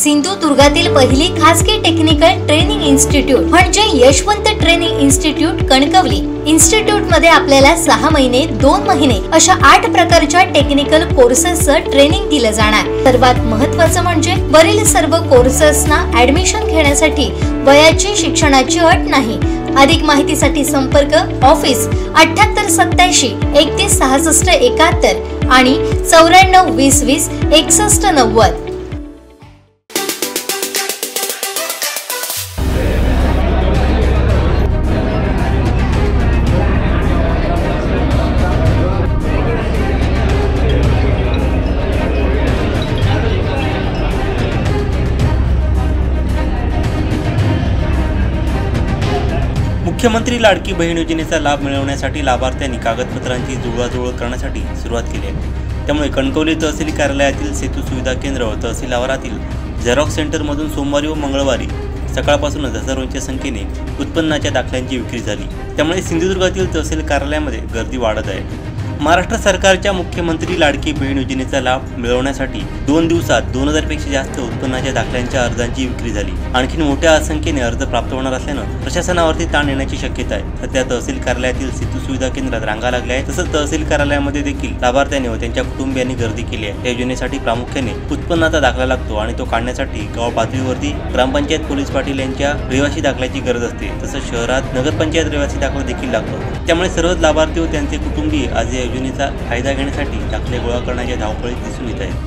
सिंधुदुर्गातील पहिली खासगी technical training institute म्हणजे Yashwant training institute Kankavli. Institute मध्ये आपल्याला 6 महिने 2 महिने अशा 8 प्रकारच्या टेक्निकल कोर्सेसचं ट्रेनिंग दिलं जाणार। सर्वात महत्त्वाचं म्हणजे वरील सर्व कोर्सेसना ऍडमिशन घेण्यासाठी वयाची शिक्षणाची अट नाही। अधिक माहितीसाठी संपर्क ऑफिस 78 87 31 66 71 आणि 94 20 20 61 90। मुख्यमंत्री लाडकी बहीण योजनेचा लाभ मिळवण्यासाठी लाभार्थ्यांनी कागदपत्रांची जुळवाजुळव करण्यासाठी सुरुवात केली आहे। त्यामुळे कणकवली तहसील कार्यालयातील सेतू सुविधा केंद्र व तहसील आवारातील झेरॉक्स सेंटरमधून सोमवारी व मंगळवारी सकाळपासूनच हजारोंच्या संख्येने उत्पन्नाच्या दाखल्यांची विक्री झाली। त्यामुळे सिंधुदुर्गातील तहसील कार्यालयामध्ये गर्दी वाढत आहे। महाराष्ट्र सरकारच्या मुख्यमंत्री लाडकी बहीण योजनेचा लाभ मिळवण्यासाठी 2 दिवसात 2000 पेक्षा जास्त उत्पन्नाच्या दाखल्यांच्या अर्जांची विक्री झाली। आणखी मोठ्या संख्येने अर्ज प्राप्त होणार असल्यानं प्रशासनावरती ताण येण्याची शक्यता आहे। सध्या तहसील कार्यालयातील सेतू सुविधा केंद्रात रांगा लागल्या आहेत। तसंच तहसील कार्यालयामध्ये देखील लाभार्थ्यांनी व त्यांच्या कुटुंबियांनी गर्दी केली आहे। या योजनेसाठी प्रामुख्याने उत्पन्नाचा दाखला लागतो आणि तो काढण्यासाठी गाव पातळीवरती ग्रामपंचायत पोलीस पाटील यांच्या रहिवासी दाखल्याची गरज असते। तसंच शहरात नगरपंचायत रहिवासी दाखला देखील लागतो। त्यामुळे सर्वच लाभार्थी व त्यांचे कुटुंबीय आज योजनेचा फायदा घेण्यासाठी दाखले गोळा करण्याच्या धावपळीत दिसून येत आहेत।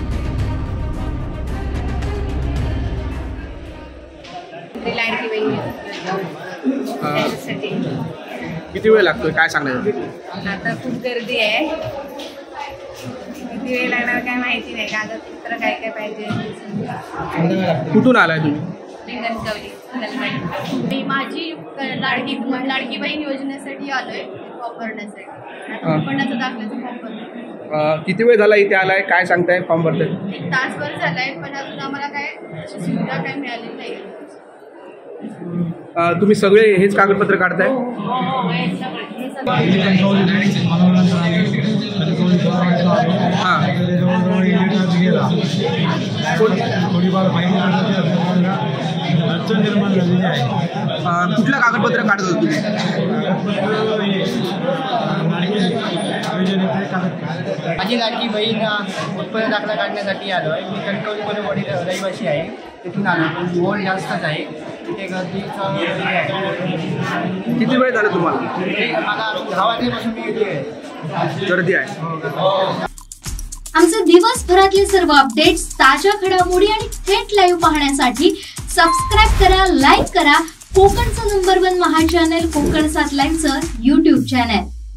किती वेळ लागतोय काय सांगणार? आता खूप गर्दी आहे, किती वेळ लागणार काय माहिती नाही। कागदपत्र काय काय पाहिजे? कुठून आलाय तुम्ही? मी माझी लाडकी बहीण योजनेसाठी आलोय फॉर्म भरण्यासाठी। उत्पन्नाचा दाखल्याचा फॉर्म भरतो। किती वेळ झाला इथे आलाय काय सांगताय? फॉर्म भरताय 1 तासभर झालाय, पण अजून आम्हाला काय सुविधा काय मिळालेली नाही। तुम्ही सगळे हेच कागदपत्र काढताय? कुठलं कागदपत्र काढत होतो तुम्ही? माझी लाडकी बहीण उत्पन्न दाखला काढण्यासाठी आलो आहे। मी कणकवलीमध्ये वडील रहिवासी आहे, तिथून आलो पण ओढ जास्तच आहे, तिथे गर्दीचा किती वेळ झाला तुम्हाला? मला 10 वाजल्यापासून मी इथे गर्दी आहे। आमचे दिवसभरातले सर्व अपडेट्स, ताज्या घडामोडी आणि थेट लाईव्ह पाहण्यासाठी सबस्क्राइब करा, लाईक करा कोकणचं नंबर 1 महा चॅनल कोकण 7 लाईनचं YouTube चॅनल।